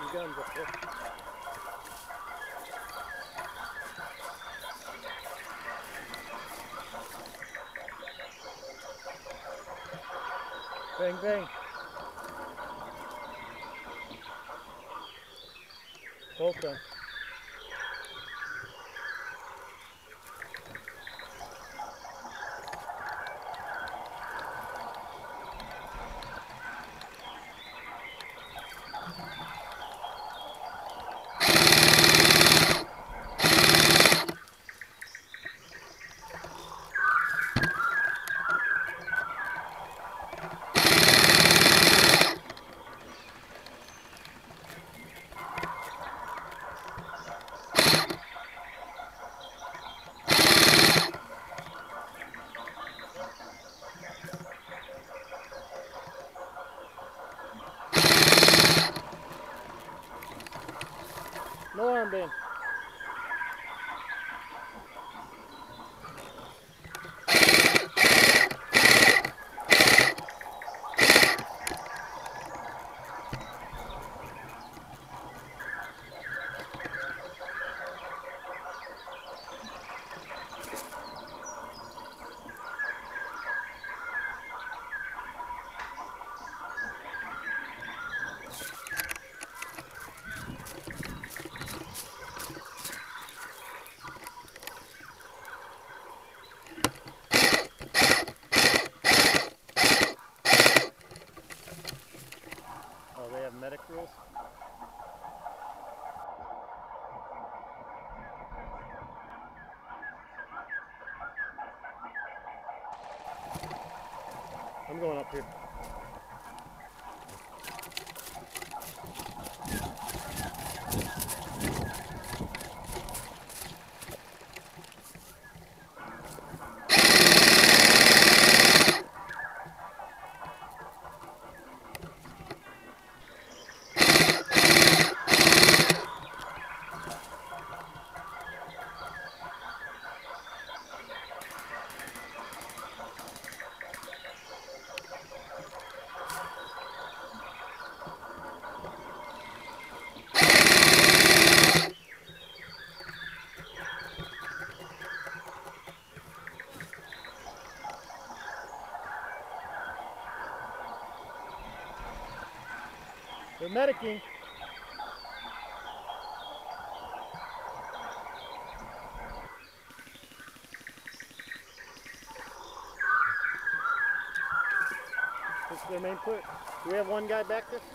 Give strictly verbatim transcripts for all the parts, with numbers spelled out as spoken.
guns up there. Bang, bang. Both done. No armband. Oh, they have medic rules? I'm going up here. They're medicing. This is their main put. Do we have one guy back there?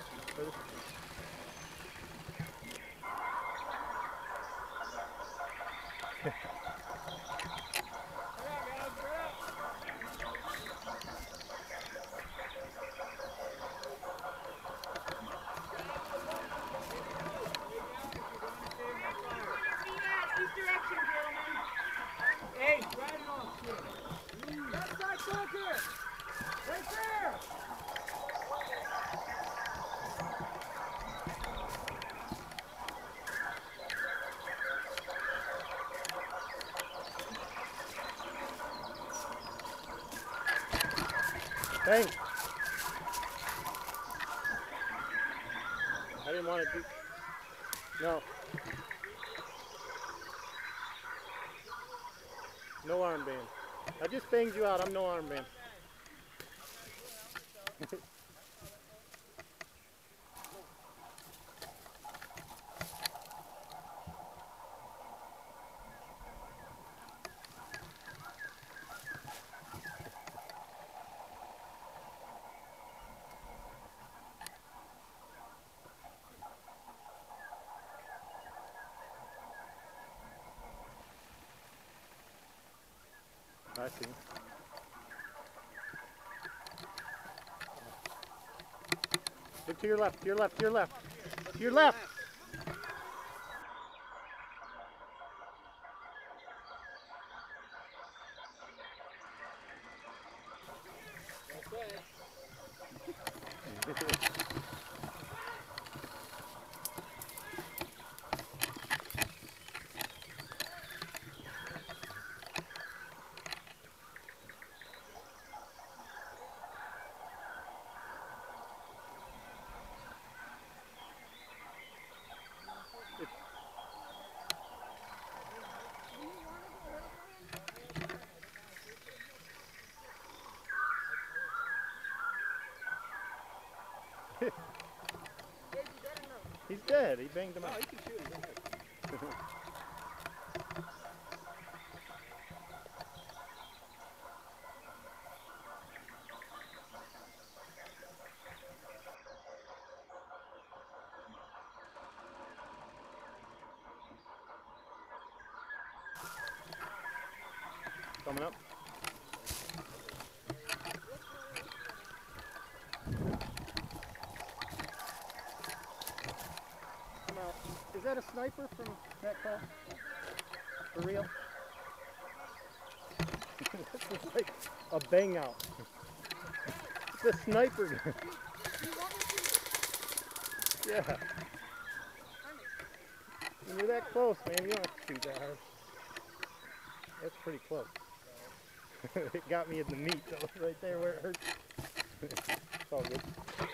Hey, right it off, kid. Left side pocket. Right there. Bang. I didn't want to do... No. No armband. I just banged you out. I'm no armband. I see. Get to your left, to your left, to your left, to your left. dead. He banged him No, out. he can shoot. He's okay. Coming up. Come out. Is that a sniper from that call? For real? This is like a bang out. It's a sniper gun. Yeah. When you're that close, man, you don't have to shoot that hard. That's pretty close. It got me in the meat, though, right there where it hurts. It's all good.